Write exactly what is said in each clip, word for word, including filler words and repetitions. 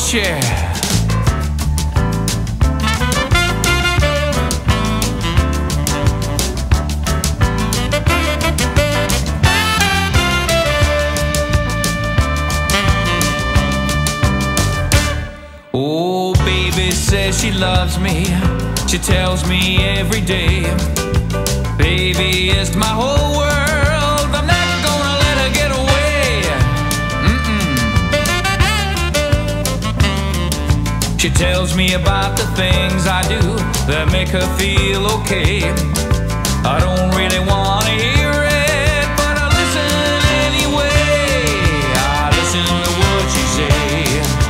share. Oh, baby says she loves me. She tells me every day. Baby is my whole world. I'm not gonna let her get away. Mm-mm. She tells me about the things I do that make her feel okay. I don't really wanna hear it, but I listen anyway. I listen to what she say.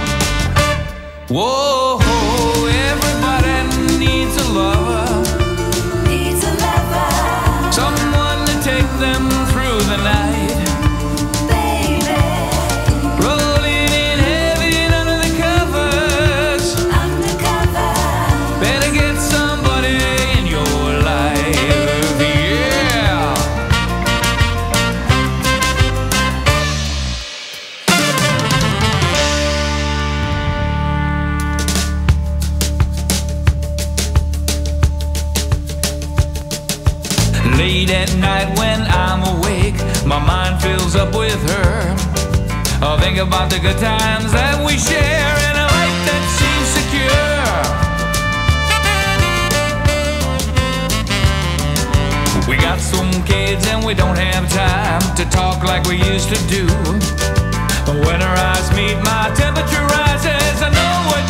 Whoa, everybody needs a lover, needs a lover, someone to take them through the night. baby, Rolling in heavy under the covers. undercover. Better get somebody in your life, yeah. Late at night when I'm awake, my mind fills up with her. I think about the good times that we share in a life that seems secure. We got some kids and we don't have time to talk like we used to do. But when her eyes meet, my temperature rises. I know what